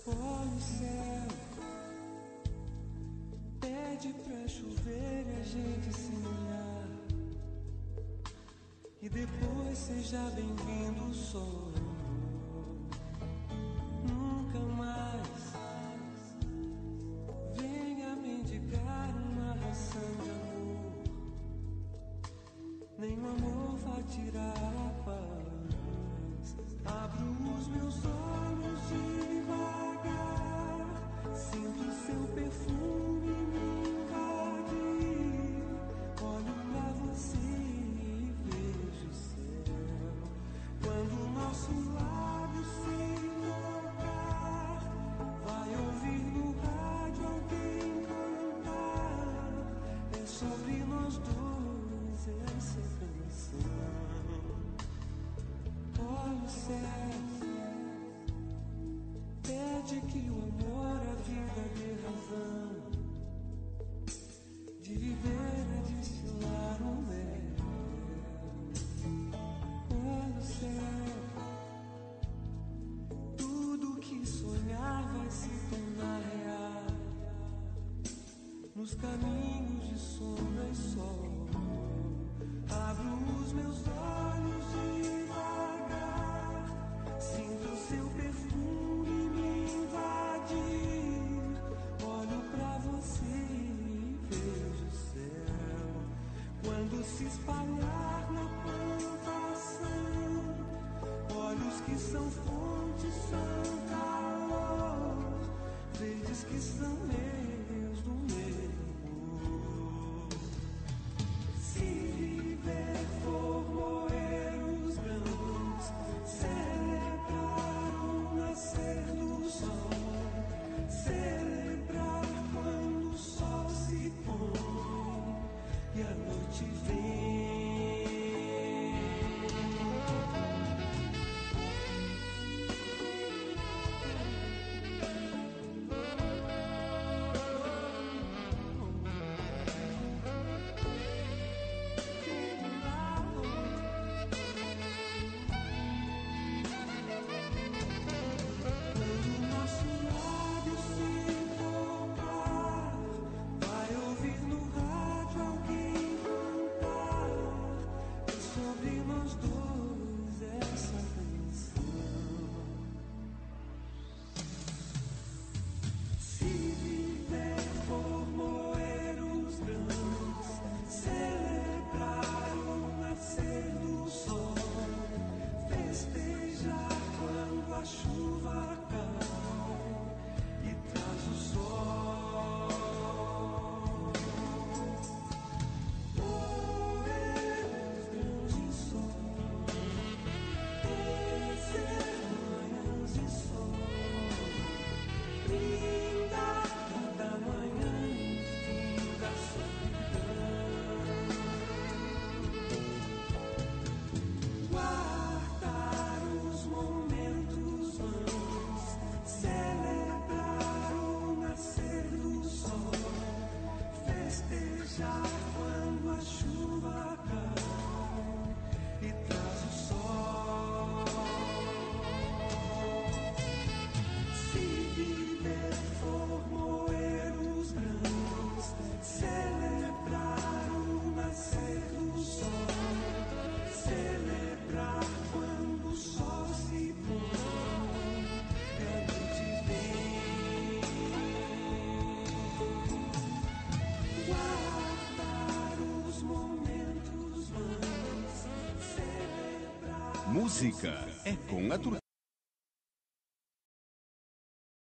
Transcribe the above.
Olha o céu, pede pra chover e a gente se molhar. E depois seja bem-vindo o sol. Nunca mais venha mendigar uma ração de amor. Nem o amor vai tirar a paz. Abro os meus olhos devagar, sinto seu perfume me invadir. Olho pra você e vejo o céu. Quando o nosso lábio se tocar, vai ouvir no rádio alguém cantar. É sobre nós dois essa canção. Olha o céu, pede que o amor, a vida dê razão de viver a destilar um mel. Olha o céu, tudo que sonhar vai se tornar real nos caminhos de sombra e sol. Abro os meus olhos devagar, sinto seu perfume me invadir. Olho pra você e vejo o céu. Quando se espalhar na plantação, olhos que são fontes, são calor, verdes que são meus do meu amor. Se viver for moer os grãos, celebrar o nascer do sol, celebrar quando o sol se põe e a noite vem. Quando o nosso lábio se tocar, vai ouvir no rádio alguém cantar. É sobre nós dois essa canção. Se viver for moer os grãos, celebrar o nascer do sol, festejar quando a chuva cai e traz o sol. Moer os grãos de sol, tecer manhãs de sol, brindar cada manhã e fim da solidão. Guardar os momentos bons, celebrar o nascer do sol, festejar quando a chuva cai e traz o sol. Se viver for moer os grãos, celebrar o nascer do sol, celebrar quando o sol se põe e a noite vem. Guardar os momentos bons, celebrar. Música é com a